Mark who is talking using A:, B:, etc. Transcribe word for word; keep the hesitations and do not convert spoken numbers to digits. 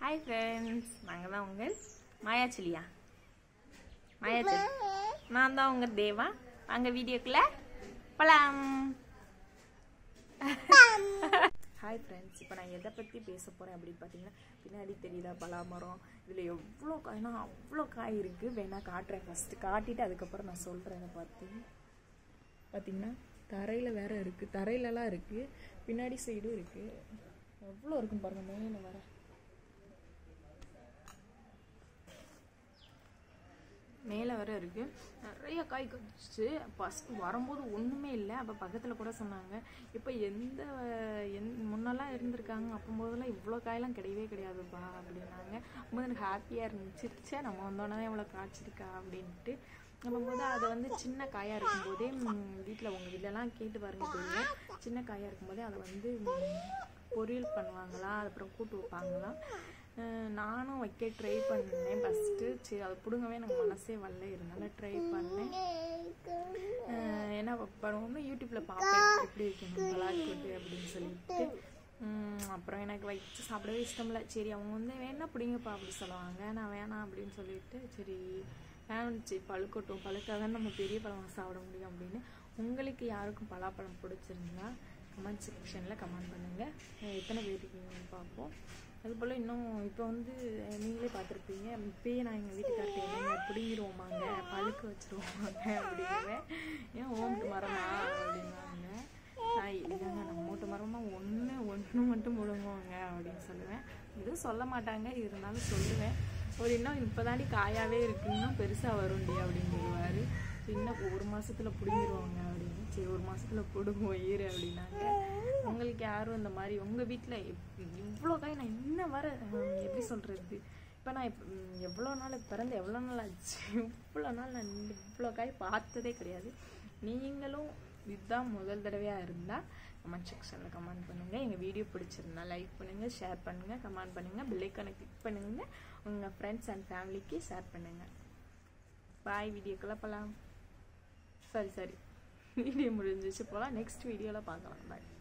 A: Hi friends, நாங்க தான் உங்கள் மாயாச்சலியா மாயாச்சலி நான் தான் உங்க தேவா. வாங்க வீடியோக்குள்ள போலாம். ஹாய் ஃப்ரெண்ட்ஸ், இப்போ நான் எதை பற்றி பேச போகிறேன் அப்படின்னு பார்த்தீங்கன்னா, பின்னாடி தெரியுதா பலாமரம். இதில் எவ்வளோ காய்னா அவ்வளோ காய் இருக்குது. வேணா காட்டுறேன். ஃபஸ்ட்டு காட்டிட்டு அதுக்கப்புறம் நான் சொல்கிறேன். அதை பார்த்து பார்த்தீங்கன்னா தரையில் வேற இருக்குது, தரையிலலாம் இருக்குது, பின்னாடி சைடும் இருக்குது. எவ்வளோ இருக்குன்னு பாருங்கள். மேலே வர மேலே வர இருக்குது. நிறைய காய் கடிச்சு. ஃபஸ்ட்டு வரும்போது ஒன்றுமே இல்லை. அப்போ பக்கத்தில் கூட சொன்னாங்க, இப்போ எந்த எந் முன்னெல்லாம் இருந்திருக்காங்க அப்போம்போதெல்லாம் இவ்வளோ காயெல்லாம் கிடையவே கிடையாதுப்பா அப்படின்னாங்க. அப்போ எனக்கு ஹாப்பியாக இருந்துச்சு. நம்ம வந்தோடனே இவ்வளோ காய்ச்சிருக்கா அப்படின்ட்டு. அப்போது அது வந்து சின்ன காயாக இருக்கும்போதே வீட்டில் உங்கள் வீட்டிலலாம் கேட்டு பாருங்க தெரியும். சின்ன காயாக இருக்கும்போதே அதை வந்து பொரியல் பண்ணுவாங்களா, அப்புறம் கூட்டு வைப்பாங்களாம். நானும் வைக்க ட்ரை பண்ணேன் ஃபஸ்ட்டு. சரி, அதை பிடுங்கவே எனக்கு மனசே வரல, இருந்தாலும் ட்ரை பண்ணேன். என்ன பண்ணுவோம்னா யூடியூப்பில் பார்ப்பேன் எப்படி வைக்கணும் மிளகாக்கூட்டு அப்படின்னு சொல்லிட்டு. அப்புறம் எனக்கு வச்சு சாப்பிடவே இஷ்டம் இல்லை. சரி, அவங்க வந்து வேணா பிடிங்கப்பா அப்படி சொல்லுவாங்க. நான் வேணாம் அப்படின்னு சொல்லிட்டு சரி வேணுச்சு பழுக்கட்டும், பழுக்காதான் நம்ம பெரிய பழமாக சாப்பிட முடியும் அப்படின்னு. உங்களுக்கு யாருக்கும் பலாப்பழம் பிடிச்சிருந்தா கமெண்ட் செக்ஷனில் கமெண்ட் பண்ணுங்கள். எத்தனை பேர் இருக்கீங்கன்னு பார்ப்போம். அதுபோல் இன்னும் இப்போ வந்து நீங்களே பார்த்துருப்பீங்க, இப்போயே நான் எங்கள் வீட்டுக்கார்ட்ட என்னங்க பிடிங்கிடுவோமாங்க, பழுக்க வச்சுருவோமாங்க அப்படிங்குவேன். ஏன் ஓட்டு மரமா அப்படின்னாங்க. நான் இல்லைங்க நம்ம மூட்டு மரமாக ஒன்று ஒன்று மட்டும் முழுங்குவோங்க அப்படின்னு சொல்லுவேன். எதுவும் சொல்ல மாட்டாங்க, இருந்தாலும் சொல்லுவேன். ஒரு இன்னும் இப்போ தாண்டி காயாகவே இருக்கு, இன்னும் பெருசாக வரும்டி அப்படின்னு சொல்லுவார். இன்னும் ஒரு மாதத்தில் பிடிங்கிடுவாங்க அப்படின்னு. சரி, ஒரு மாதத்தில் பிடுங்குவோம் ஈரு அப்படின்னாங்க. உங்களுக்கு யாரும் இந்த மாதிரி உங்கள் வீட்டில் இவ்வளோ காய் நான் இன்னும் வர எப்படி சொல்கிறது, இப்போ நான் இப் எவ்வளோ நாள் பிறந்து எவ்வளோ நாள் ஆச்சு, இவ்வளோ நாள் நான் இவ்வளோ காய் பார்த்ததே கிடையாது. நீங்களும் இதுதான் முதல் தடவையாக இருந்தால் கமெண்ட் செக்ஷனில் கமெண்ட் பண்ணுங்கள். எங்கள் வீடியோ பிடிச்சிருந்தா லைக் பண்ணுங்கள், ஷேர் பண்ணுங்கள், கமெண்ட் பண்ணுங்கள், பெல் ஐக்கானை கிளிக் பண்ணுங்கள், உங்கள் ஃப்ரெண்ட்ஸ் அண்ட் ஃபேமிலிக்கு ஷேர் பண்ணுங்கள். பாய். வீடியோக்கெல்லாம் போகலாம். சரி சரி வீடியோ முடிஞ்சிச்சு, போகலாம். நெக்ஸ்ட் வீடியோவில் பார்க்கலாம். பாய்.